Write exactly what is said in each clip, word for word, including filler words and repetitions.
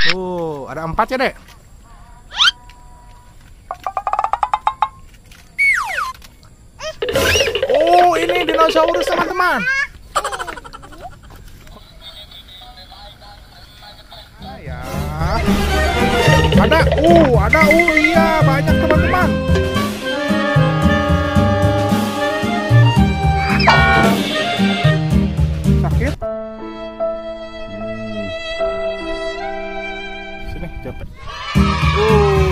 Oh, ada empat ya, Dek? Oh, ini dinosaurus, teman-teman. Nah, ya. Ada, uh, ada, uh, iya, banyak teman-teman. Sakit? Sini, cepet. Uh.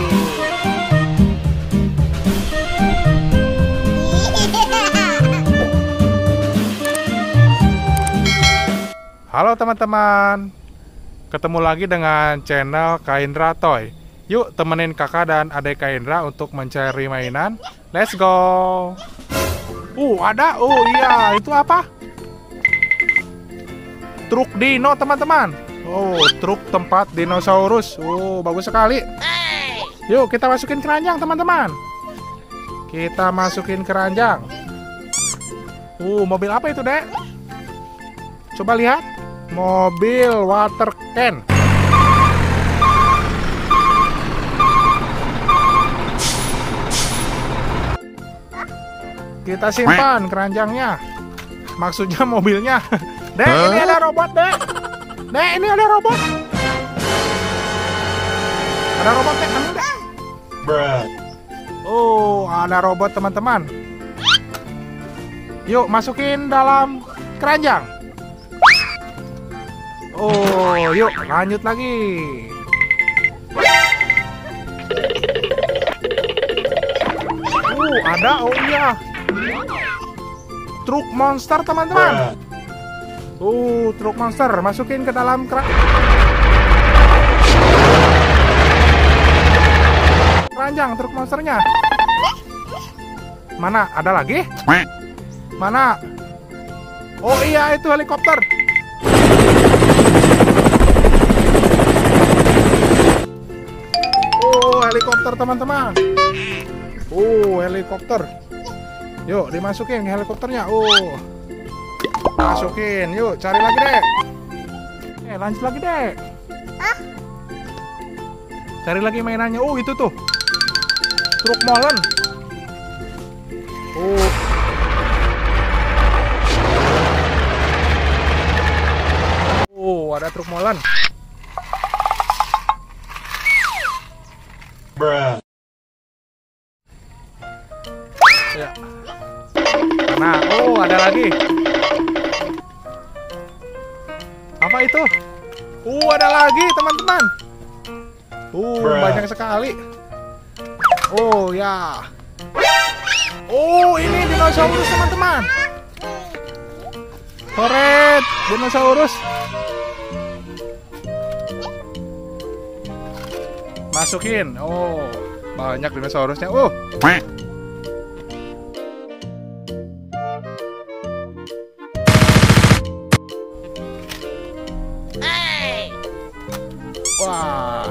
Halo teman-teman, ketemu lagi dengan channel Kak Indra Toy. Yuk temenin kakak dan adik Kak Indra untuk mencari mainan. Let's go. Uh ada, oh iya, itu apa? Truk dino teman-teman. Oh, truk tempat dinosaurus. Oh, bagus sekali. Yuk kita masukin keranjang teman-teman. Kita masukin keranjang. Uh, mobil apa itu, Dek? Coba lihat. Mobil water can. Kita simpan keranjangnya. Maksudnya mobilnya. Dek, huh? Ini ada robot, Dek. Dek, ini ada robot. Ada robot, Dek. Anu, Dek. Bruh. Oh, ada robot, teman-teman. Yuk, masukin dalam keranjang. Oh, yuk lanjut lagi. Uh, ada, oh iya. Truk monster teman-teman. Uh, truk monster, masukin ke dalam keran keranjang truk monsternya. Mana? Ada lagi? Mana? Oh iya, itu helikopter. Helikopter teman-teman. Oh, helikopter. Yuk dimasukin helikopternya. Oh, masukin. Yuk cari lagi, Dek. Eh lanjut lagi, Dek. Ah? Cari lagi mainannya. Oh, itu tuh truk molen. Oh, oh ada truk molen. Bruh. Ya. Nah, oh ada lagi. Apa itu? Uh ada lagi teman-teman. Uh Bruh. Banyak sekali. Oh ya. Oh ini dinosaurus teman-teman. Keren, dinosaurus. Masukin. Oh, banyak dinosaurusnya. Oh. Hey. Wah.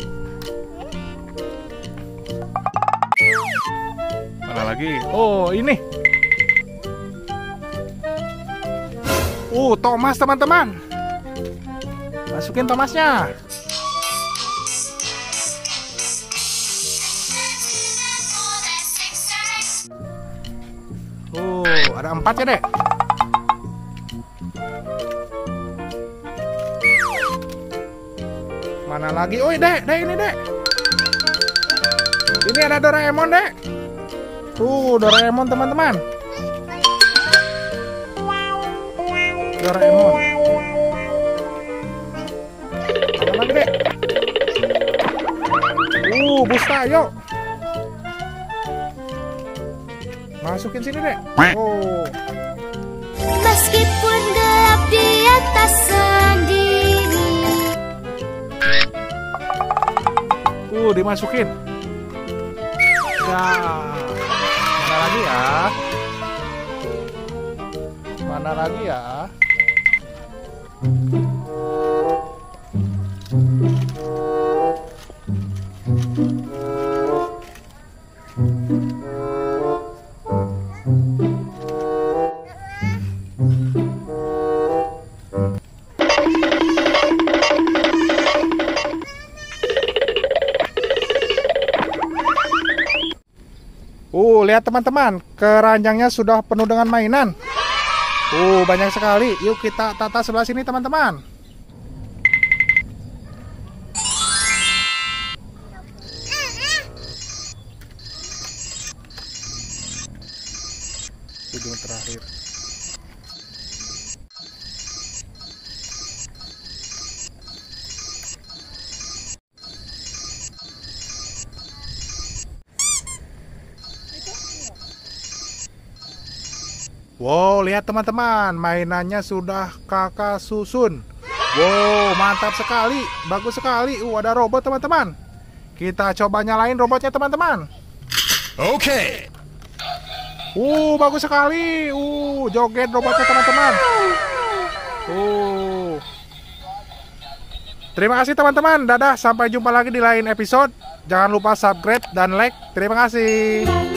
Mana lagi? Oh, ini. Uh, Thomas teman-teman. Masukin Thomasnya. Oh, ada empat ya, Dek? Mana lagi? Oh, Dek, Dek ini, Dek. Ini ada Doraemon, Dek. Tuh, Doraemon, teman-teman. Doraemon. Mana lagi, Dek? Uh, Busta, yuk. Masukin sini, Dek. Oh. Meskipun gelap di atas sendiri. Uh, dimasukin. Ya. Mana lagi ya? Mana lagi ya? Tuh, lihat teman-teman, keranjangnya sudah penuh dengan mainan. Uh, banyak sekali. Yuk kita tata sebelah sini teman-teman. Ujung terakhir. Wow, lihat teman-teman, mainannya sudah kakak susun. Wow, mantap sekali, bagus sekali. Uh, ada robot teman-teman. Kita coba nyalain robotnya teman-teman. Oke. Okay. Uh, bagus sekali. Uh, joget robotnya teman-teman. Uh. Terima kasih teman-teman. Dadah, sampai jumpa lagi di lain episode. Jangan lupa subscribe dan like. Terima kasih.